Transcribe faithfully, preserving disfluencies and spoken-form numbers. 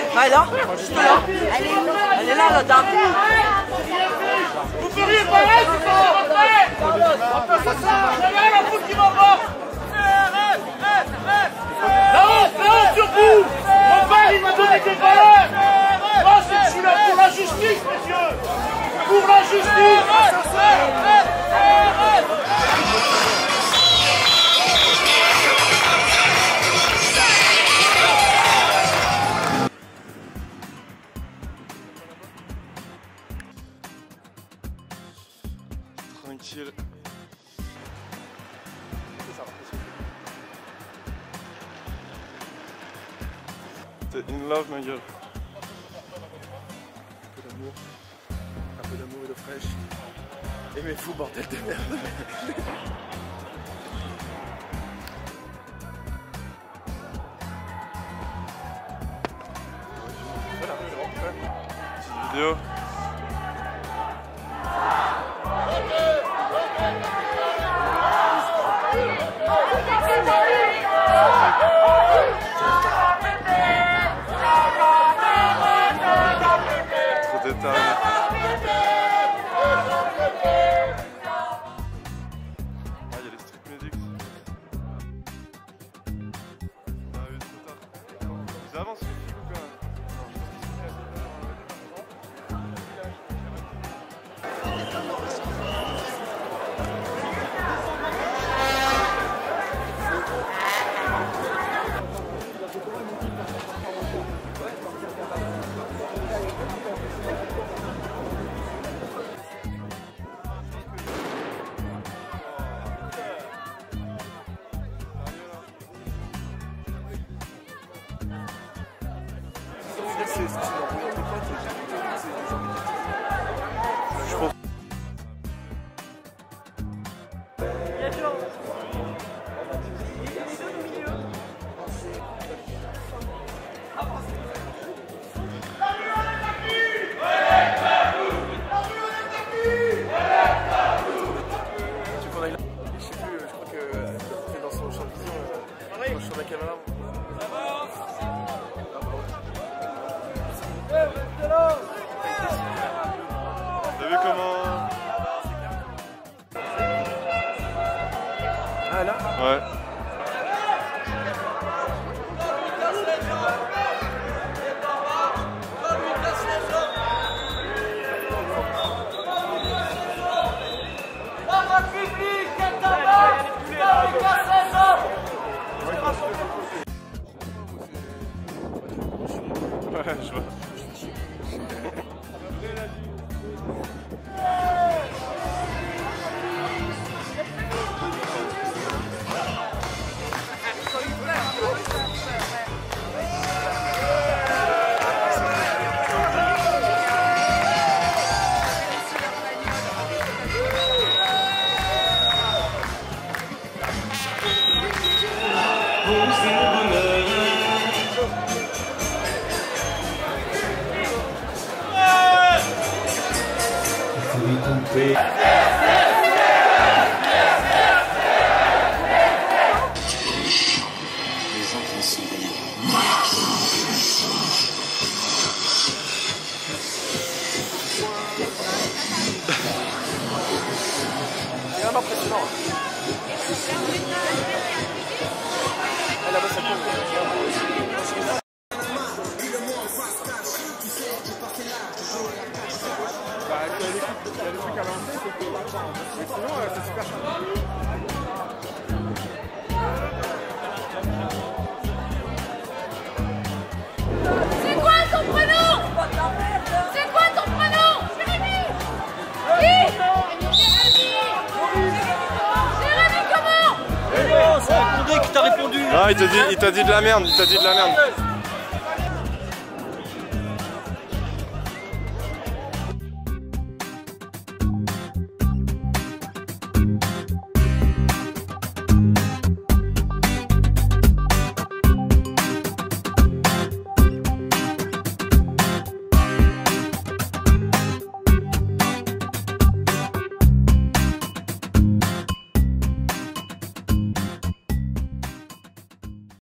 Ah, elle est là, juste là. Elle est où? Elle est là, la dame. Vous feriez pareil, c'est pas après. C'est ça. J'avais la foule qui m'envoie. La honte, la honte sur vous. Mon père, il m'a donné des valeurs. Moi, je suis là pour la justice, messieurs. Pour la justice. Tranquille. T'es in love, ma gueule. Un peu d'amour, un peu d'amour et d'eau fraîche. Aimez-vous, bordel de merde. Voilà, c'est bon, quand même. Petite vidéo. Trop détaillé. Ah, il y a les street medics. On a eu trop tard. Ils avancent les flics ou quoi? Je pense. Je sais plus, je crois que c'est dans son champ de vision, euh, sur la caméra. T'as vu comment... Ah là? Ouais. Ouais, je vois. Oui. Les autres sont venus. C'est vraiment impressionnant. Ah, là-bas, ça compte. Bah, il y a des trucs à lancer, mais sinon, c'est super cher. C'est quoi ton prénom? C'est quoi ton prénom? Jérémy. Qui? Jérémy. Jérémy comment? C'est un condé qui t'a répondu. Ah, il t'a dit, il t'a dit de la merde, il t'a dit de la merde.